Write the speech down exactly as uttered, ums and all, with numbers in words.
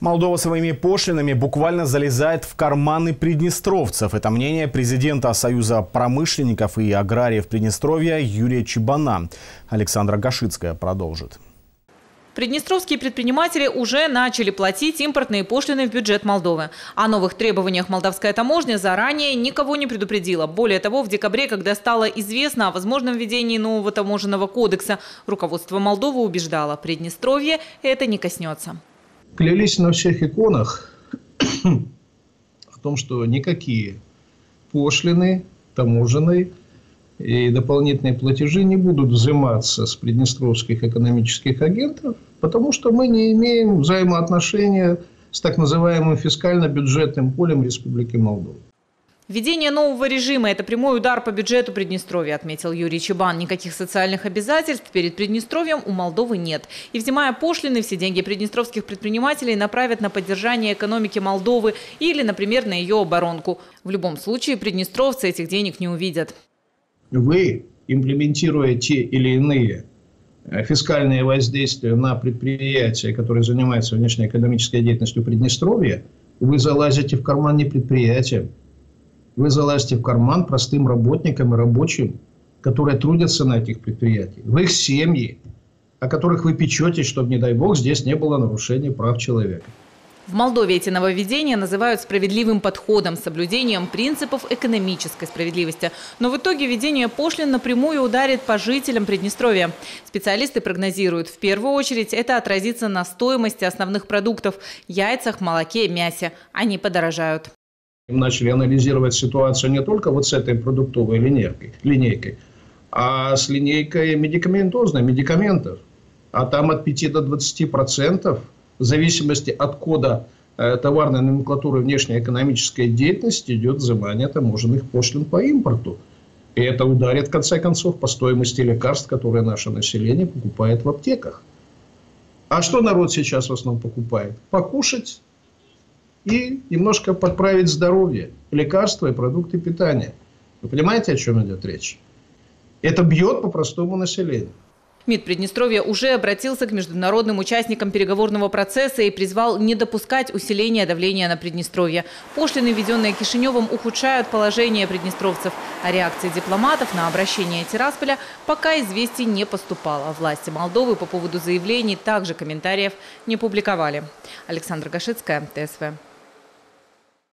Молдова своими пошлинами буквально залезает в карманы приднестровцев. Это мнение президента Союза промышленников и аграриев Приднестровья Юрия Чебана. Александра Гашицкая продолжит. Приднестровские предприниматели уже начали платить импортные пошлины в бюджет Молдовы. О новых требованиях молдавская таможня заранее никого не предупредила. Более того, в декабре, когда стало известно о возможном введении нового таможенного кодекса, руководство Молдовы убеждало, Приднестровье это не коснется. Клялись на всех иконах о том, что никакие пошлины таможенные и дополнительные платежи не будут взиматься с приднестровских экономических агентов, потому что мы не имеем взаимоотношения с так называемым фискально-бюджетным полем Республики Молдова. Введение нового режима – это прямой удар по бюджету Приднестровья, отметил Юрий Чебан. Никаких социальных обязательств перед Приднестровьем у Молдовы нет. И взимая пошлины, все деньги приднестровских предпринимателей направят на поддержание экономики Молдовы или, например, на ее оборонку. В любом случае, приднестровцы этих денег не увидят. Вы, имплементируя те или иные фискальные воздействия на предприятия, которые занимаются внешнеэкономической деятельностью Приднестровья, вы залазите в карман не предприятиям. Вы залазите в карман простым работникам и рабочим, которые трудятся на этих предприятиях, в их семьи, о которых вы печетесь, чтобы, не дай бог, здесь не было нарушения прав человека. В Молдове эти нововведения называют справедливым подходом, соблюдением принципов экономической справедливости. Но в итоге введение пошлин напрямую ударит по жителям Приднестровья. Специалисты прогнозируют, в первую очередь это отразится на стоимости основных продуктов – яйцах, молоке, мясе. Они подорожают. Начали анализировать ситуацию не только вот с этой продуктовой линейкой, линейкой, а с линейкой медикаментозной, медикаментов. А там от пяти до двадцати процентов в зависимости от кода э, товарной номенклатуры внешнеэкономической деятельности идет взимание таможенных пошлин по импорту. И это ударит, в конце концов, по стоимости лекарств, которые наше население покупает в аптеках. А что народ сейчас в основном покупает? Покушать и немножко подправить здоровье, лекарства и продукты питания. Вы понимаете, о чем идет речь? Это бьет по простому населению. МИД Приднестровья уже обратился к международным участникам переговорного процесса и призвал не допускать усиления давления на Приднестровье. Пошлины, введенные Кишиневым, ухудшают положение приднестровцев. А реакции дипломатов на обращение Тирасполя пока известий не поступало. Власти Молдовы по поводу заявлений также комментариев не публиковали. Александра Гашицкая, ТСВ.